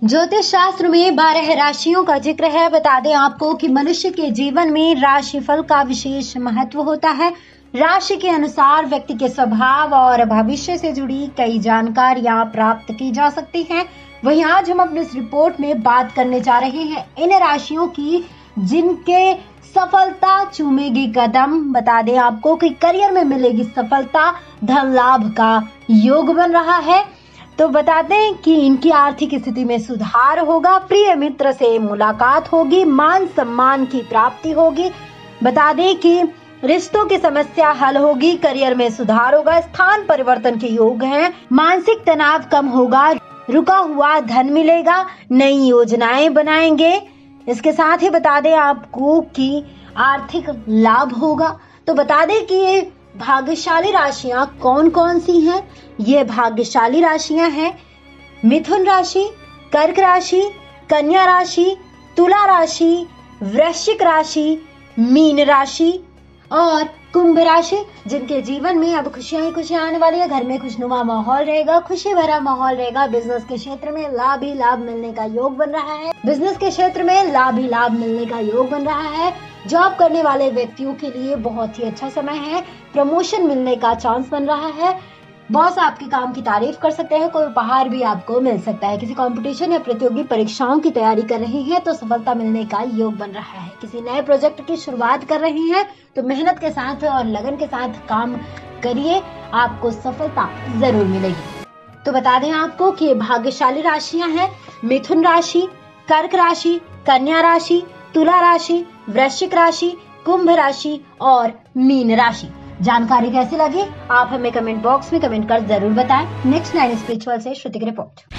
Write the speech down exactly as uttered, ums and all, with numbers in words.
ज्योतिष शास्त्र में बारह राशियों का जिक्र है। बता दें आपको कि मनुष्य के जीवन में राशिफल का विशेष महत्व होता है। राशि के अनुसार व्यक्ति के स्वभाव और भविष्य से जुड़ी कई जानकारियां प्राप्त की जा सकती हैं। वहीं आज हम अपनी इस रिपोर्ट में बात करने जा रहे हैं इन राशियों की जिनके सफलता चूमेगी कदम। बता दें आपको कि करियर में मिलेगी सफलता, धन लाभ का योग बन रहा है। तो बता दें कि इनकी आर्थिक स्थिति में सुधार होगा, प्रिय मित्र से मुलाकात होगी, मान सम्मान की प्राप्ति होगी। बता दें कि रिश्तों की समस्या हल होगी, करियर में सुधार होगा, स्थान परिवर्तन के योग हैं, मानसिक तनाव कम होगा, रुका हुआ धन मिलेगा, नई योजनाएं बनाएंगे। इसके साथ ही बता दें आपको कि आर्थिक लाभ होगा। तो बता दें कि ये भाग्यशाली राशियां कौन कौन सी हैं। ये भाग्यशाली राशियां हैं मिथुन राशि, कर्क राशि, कन्या राशि, तुला राशि, वृश्चिक राशि, मीन राशि और कुंभ राशि, जिनके जीवन में अब खुशियां ही खुशियां आने वाली है। घर में खुशनुमा माहौल रहेगा, खुशी भरा माहौल रहेगा। बिजनेस के क्षेत्र में लाभ ही लाभ मिलने का योग बन रहा है। बिजनेस के क्षेत्र में लाभ ही लाभ मिलने का योग बन रहा है। जॉब करने वाले व्यक्तियों के लिए बहुत ही अच्छा समय है। प्रमोशन मिलने का चांस बन रहा है। बॉस आपके काम की तारीफ कर सकते हैं। कोई उपहार भी आपको मिल सकता है। किसी कंपटीशन या प्रतियोगी परीक्षाओं की तैयारी कर रहे हैं तो सफलता मिलने का योग बन रहा है। किसी नए प्रोजेक्ट की शुरुआत कर रहे हैं तो मेहनत के साथ और लगन के साथ काम करिए, आपको सफलता जरूर मिलेगी। तो बता दें आपको कि भाग्यशाली राशियां हैं मिथुन राशि, कर्क राशि, कन्या राशि, तुला राशि, वृश्चिक राशि, कुंभ राशि और मीन राशि। जानकारी कैसी लगी आप हमें कमेंट बॉक्स में कमेंट कर जरूर बताएं। नेक्स्ट नाइन स्पिरिचुअल से श्रुति की रिपोर्ट।